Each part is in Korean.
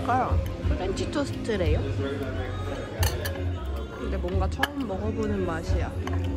뭐랄까 프렌치 토스트래요. 근데 뭔가 처음 먹어보는 맛이야.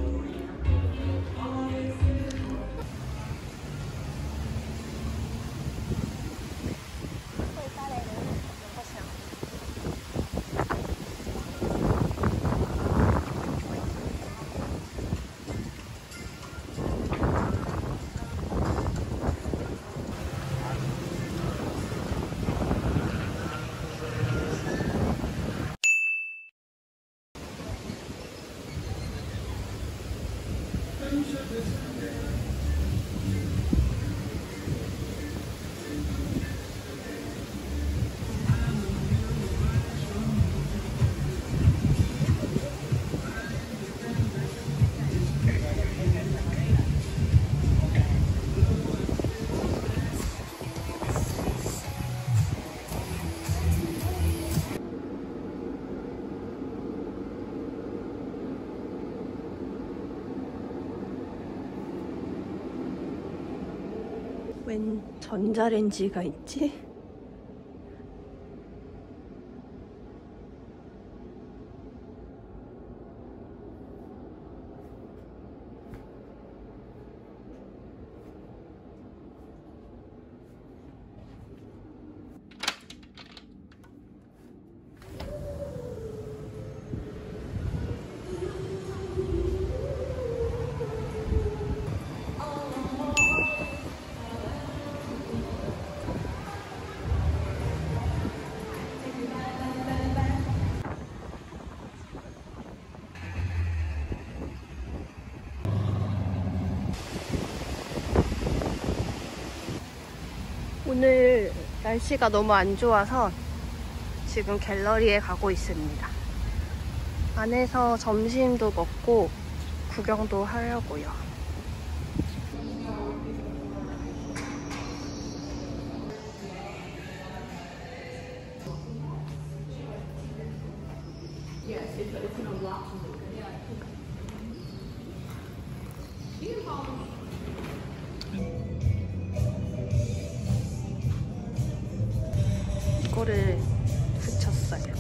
웬 전자레인지가 있지? 오늘 날씨가 너무 안 좋아서 지금 갤러리에 가고 있습니다. 안에서 점심도 먹고 구경도 하려고요. 이거를 붙였어요.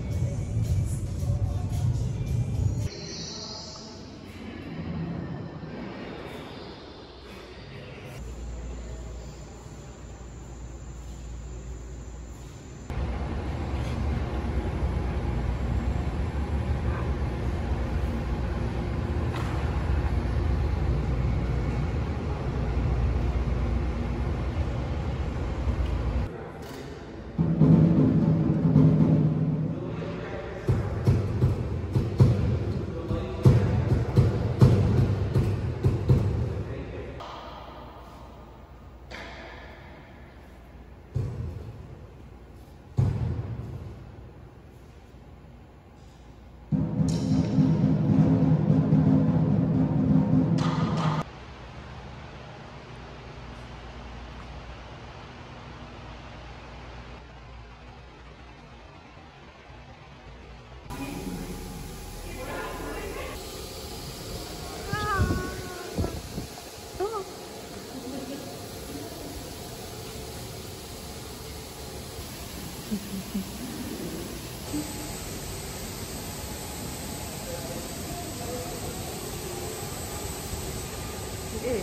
이게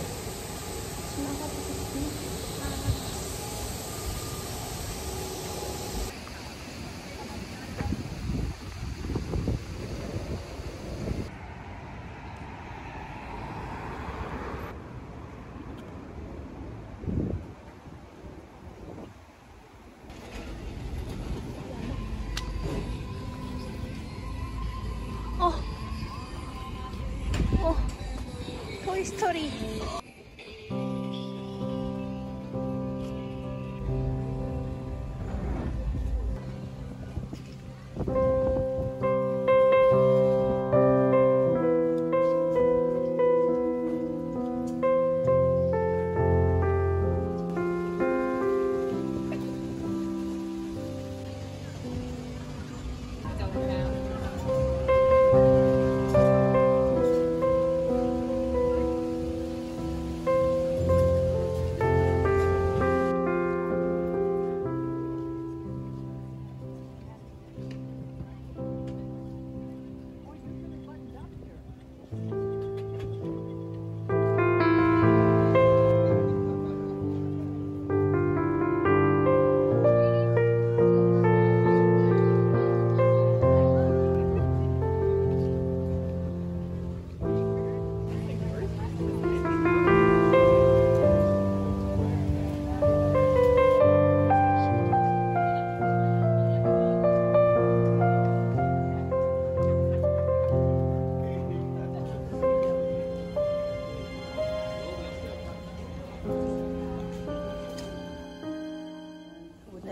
토이스토리.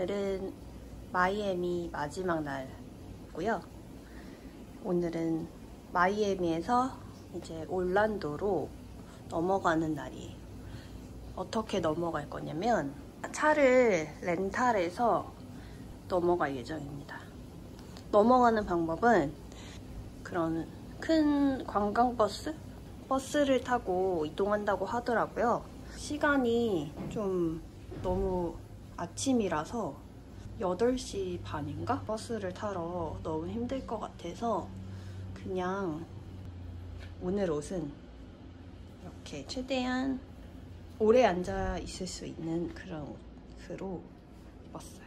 오늘은 마이애미 마지막 날이고요. 오늘은 마이애미에서 이제 올란도로 넘어가는 날이에요. 어떻게 넘어갈 거냐면 차를 렌탈해서 넘어갈 예정입니다. 넘어가는 방법은 그런 큰 버스를 타고 이동한다고 하더라고요. 시간이 좀 너무 아침이라서 8시 반인가? 버스를 타러 너무 힘들 것 같아서 그냥 오늘 옷은 이렇게 최대한 오래 앉아 있을 수 있는 그런 옷으로 입었어요.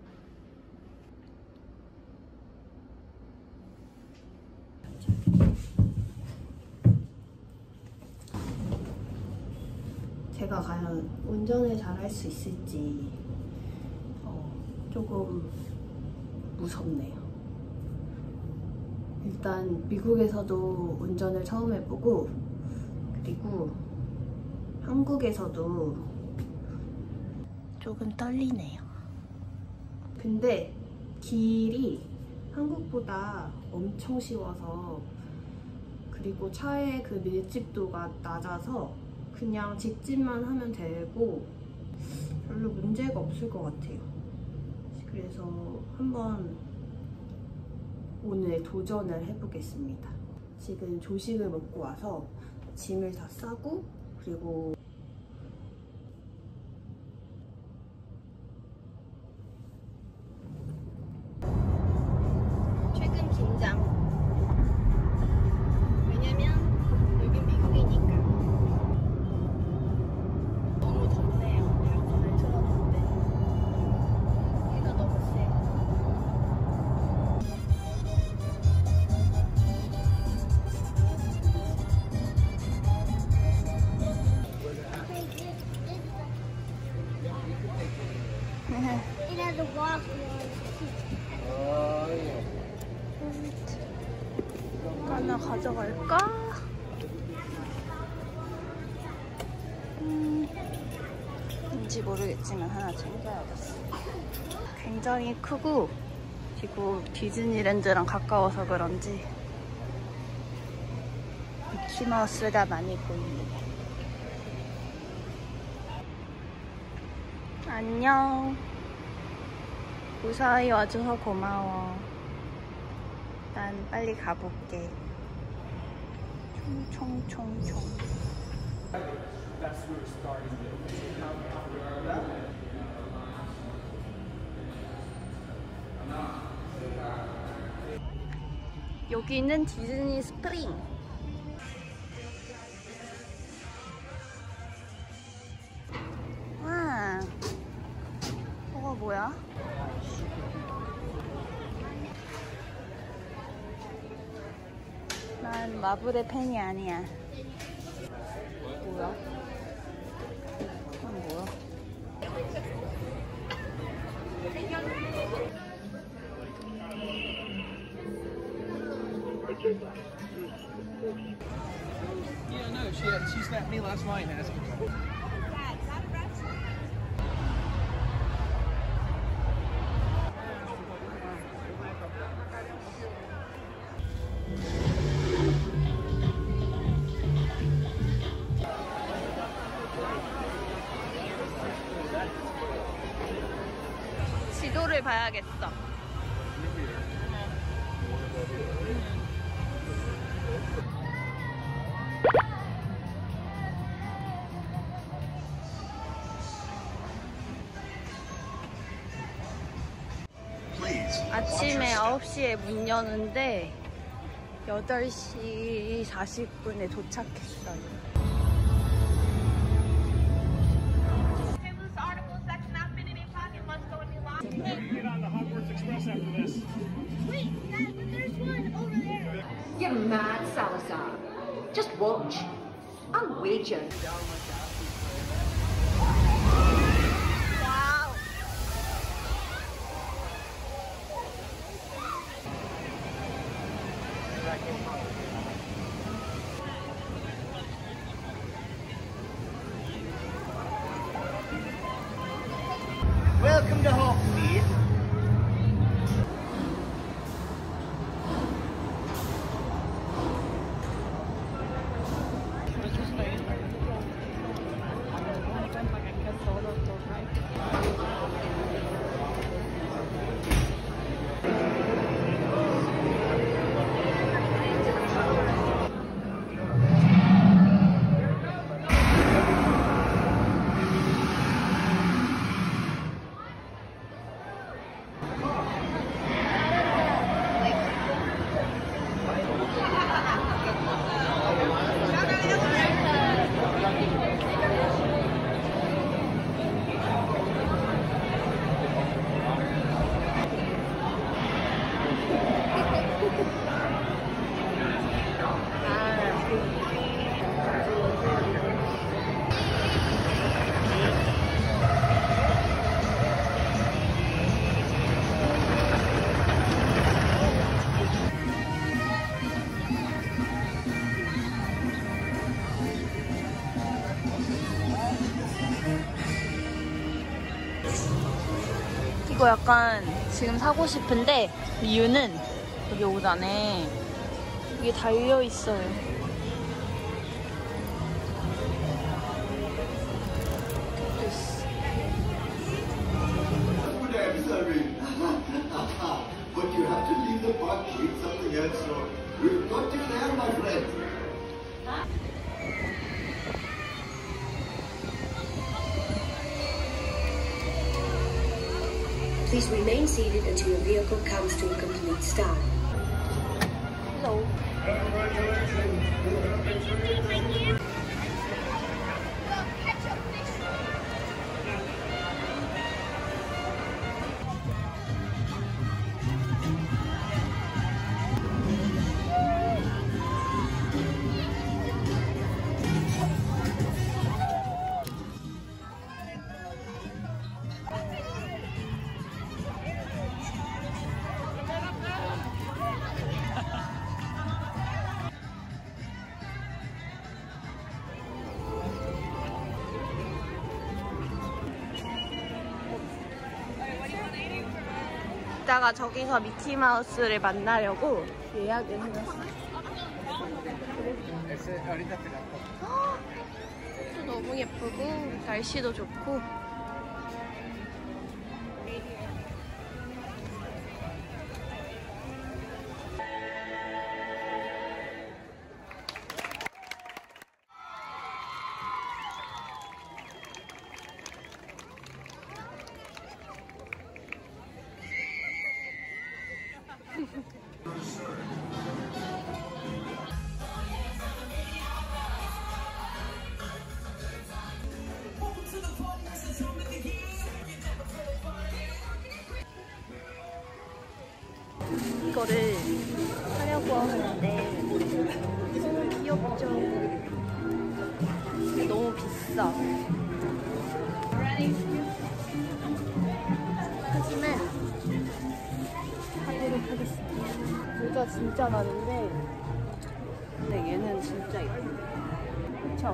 제가 과연 운전을 잘 할 수 있을지 조금 무섭네요. 일단 미국에서도 운전을 처음 해보고 그리고 한국에서도 조금 떨리네요. 근데 길이 한국보다 엄청 쉬워서 그리고 차의 그 밀집도가 낮아서 그냥 직진만 하면 되고 별로 문제가 없을 것 같아요. 그래서 한번 오늘 도전을 해보겠습니다. 지금 조식을 먹고 와서 짐을 다 싸고 그리고 최근 긴장. 왜냐면 여긴 미국이니까. 너무 덥네요. 에어컨을 틀었는데 해가 너무 세요. It has a walk 하나 가져갈까? 뭔지 모르겠지만 하나 챙겨야겠어. 굉장히 크고 그리고 디즈니랜드랑 가까워서 그런지 미키마우스가 많이 보입니다. 안녕. 무사히 와줘서 고마워. 난 빨리 가볼게. 총총총총. 여기는 디즈니 스프링. 와, 저거 뭐야? 난 마블의 팬이 아니야. 뭐야? 이건 뭐야? Yeah, no, she snapped me last night and asked me. 지도를 봐야겠어. 아침에 9시에 문 여는데 8시 40분에 도착했어요. Get on the Hogwarts Express after this. Wait, Dad, but there's one over there. You're mad, Salazar. Just watch. I'll wager. 와우. Welcome to Hogsmeade. 이거 약간 지금 사고 싶은데 이유는 여기 오잖아. 이게 달려 있어요. But you have to leave the park to eat something else, so we've got you there, my friend. Please remain seated until your vehicle comes to a complete stop. Hello. 이따가 저기서 미키마우스를 만나려고 예약을 해놨어요. 너무 예쁘고 날씨도 좋고. 이거를 하려고 하는데 너무 귀엽죠? 근데 너무 비싸. 하지만 사도록 하겠습니다. 모자 진짜 많은데 근데 얘는 진짜 예뻐. 그쵸?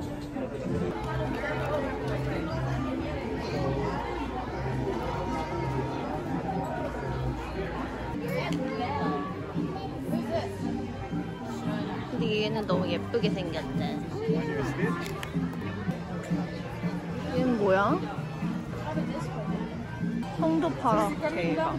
근데 얘는 너무 예쁘게 생겼네. 얘는 뭐야? 성도 팔아. 대박.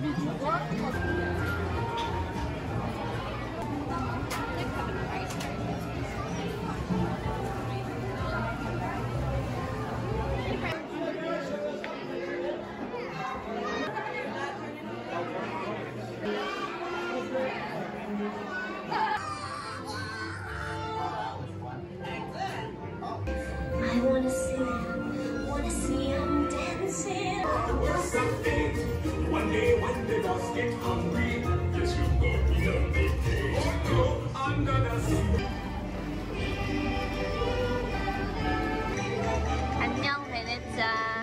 I wanna see him dancing. One day when the dogs get hungry, yes, you go beyond the cage. Go under the sea. 안녕 베네짜.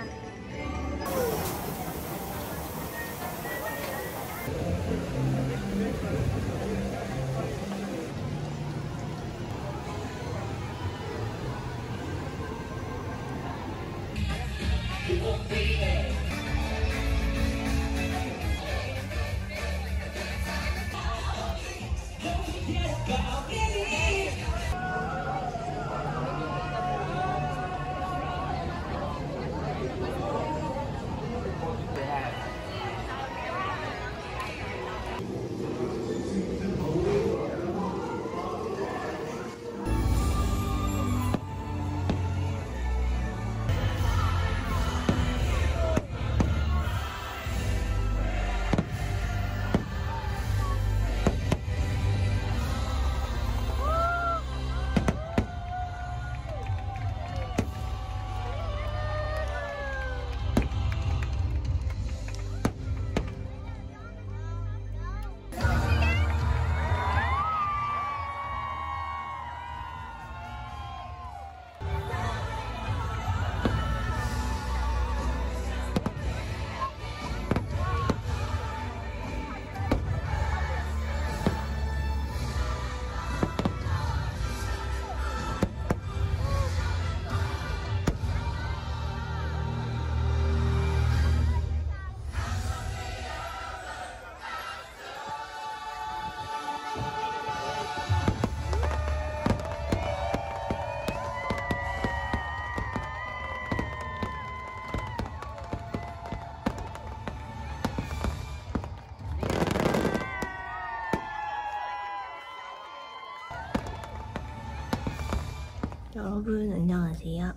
여러분 안녕하세요.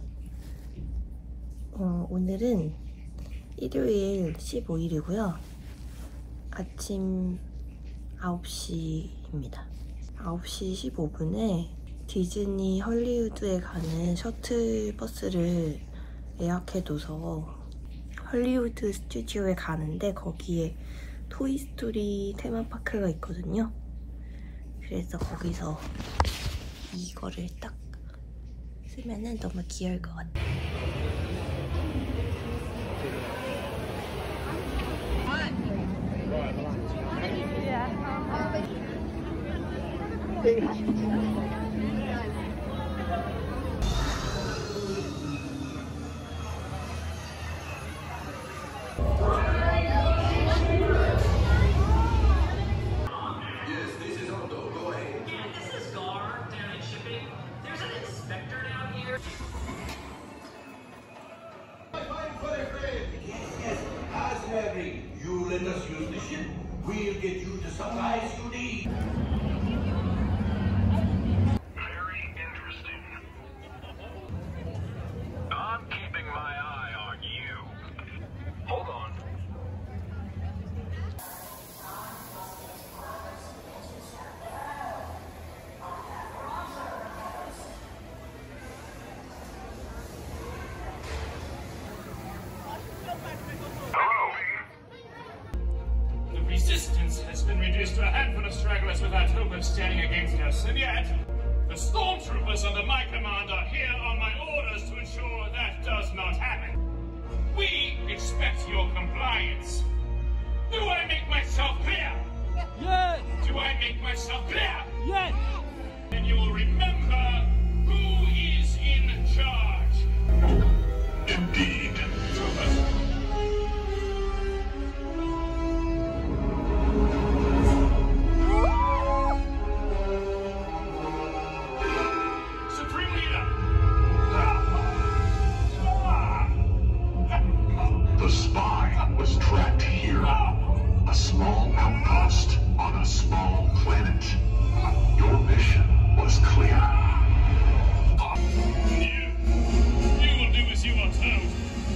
오늘은 일요일 15일이고요. 아침 9시입니다. 9시 15분에 디즈니 헐리우드에 가는 셔틀버스를 예약해둬서 헐리우드 스튜디오에 가는데 거기에 토이스토리 테마파크가 있거든요. 그래서 거기서 이거를 딱 쓰면은 너무 귀여울 것 같아요. You let us use the ship. We'll get you the supplies you need. Very interesting. I'm keeping my eye on you. Hold on. Resistance has been reduced to a handful of stragglers without hope of standing against us, and yet the stormtroopers under my command are here on my orders to ensure that does not happen. We expect your compliance. Do I make myself clear? Yes! Do I make myself clear? Yes! Then you will remember who is in charge. Indeed. The spy was trapped here. A small outpost on a small planet. Your mission was clear. You will do as you are told.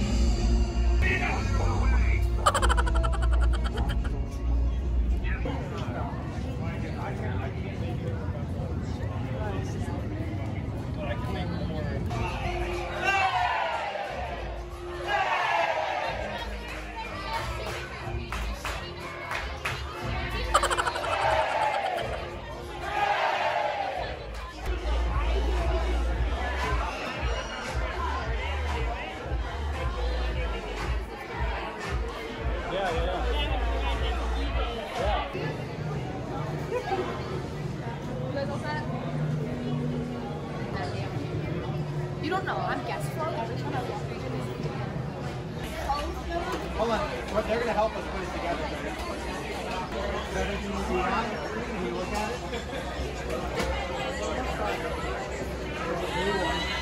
You don't know. I'm guessing. Hold on. They're going to help us put it together. Is that everything you see on? Can you look at it? There's a new one.